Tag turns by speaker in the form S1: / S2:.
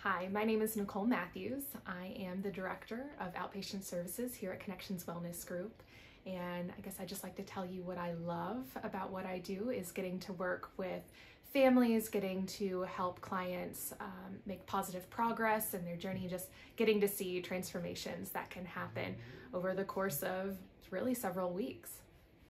S1: Hi, my name is Nicole Matthews. I am the Director of Outpatient Services here at Connections Wellness Group. And I guess I'd just like to tell you what I love about what I do is getting to work with families, getting to help clients make positive progress in their journey, just getting to see transformations that can happen over the course of really several weeks.